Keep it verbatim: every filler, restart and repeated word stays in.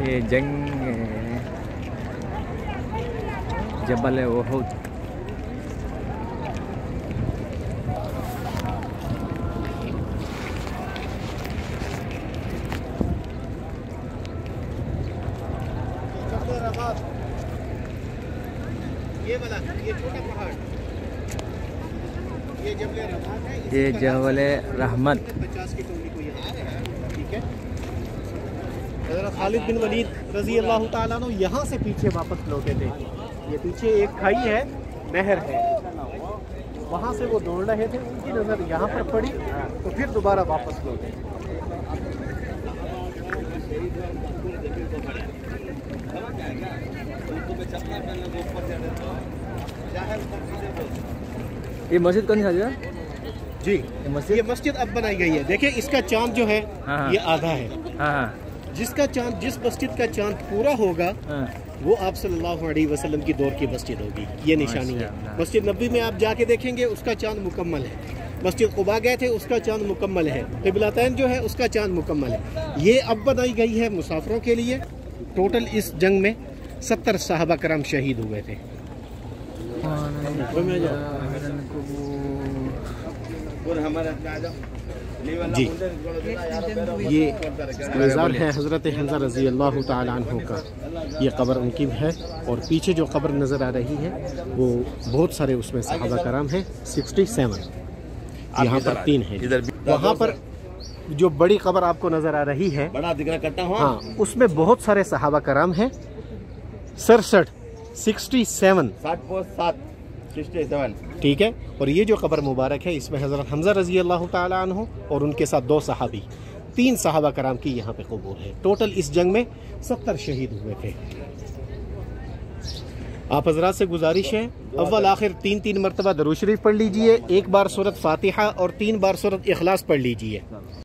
ये जंग जबल उहुद। ये वाला ये छोटा पहाड़ ये जबल रहमत है। ये जबल रहमत पचास की टोली को यहाँ ठीक है। हज़रत खालिद बिन वलीद रजी अल्लाह ताला अन्हु यहाँ से पीछे वापस लौटे थे। ये पीछे एक खाई है, नहर है, वहाँ से वो दौड़ रहे थे, उनकी नज़र यहाँ पर पड़ी तो फिर दोबारा वापस लौटे। ये मस्जिद कौन सा जी ये मस्जिद ये मस्जिद अब बनाई गई है। देखिए इसका चांद जो है हाँ। ये आधा है। हाँ जिसका चांद जिस मस्जिद का चांद पूरा होगा हाँ। वो आप सल्लल्लाहु अलैहि वसल्लम की दौर की मस्जिद होगी। ये निशानी है। मस्जिद नबी में आप जाके देखेंगे उसका चांद मुकम्मल है। मस्जिद कुबा गए थे उसका चांद मुकम्मल है। क़िबलतैन जो है उसका चांद मुकम्मल है। ये अब बनाई गई है मुसाफिरों के लिए। टोटल इस जंग में सत्तर सहाबा करम शहीद हुए थे। जी ये मज़ार है हज़रत हमज़ा रज़ी अल्लाह ताला अन्हु का। ये कब्र उनकी है और पीछे जो कब्र नज़र आ रही है वो बहुत सारे उसमें सहाबा कराम हैं। सिक्सटी सेवन यहाँ पर तीन है। वहाँ पर जो बड़ी कब्र आपको नज़र आ रही है बड़ा दिख रहा कट्टा हुआ हाँ उसमें बहुत सारे सहाबा कराम हैं। सड़सठ सिक्सटी सेवन साठ सात सिक्सटी सेवन ठीक है। और ये जो कब्र मुबारक है इसमें हज़रत हमज़ा रज़ी अल्लाह ताला अन्हु और उनके साथ दो सहाबी तीन सहाबा कराम की यहाँ पे कबूर है। टोटल इस जंग में सत्तर शहीद हुए थे। आप हज़रात से गुजारिश है अव्वल आखिर तीन तीन मरतबा दरूद शरीफ पढ़ लीजिए, एक बार सूरत फातिहा और तीन बार सूरत इखलास पढ़ लीजिए।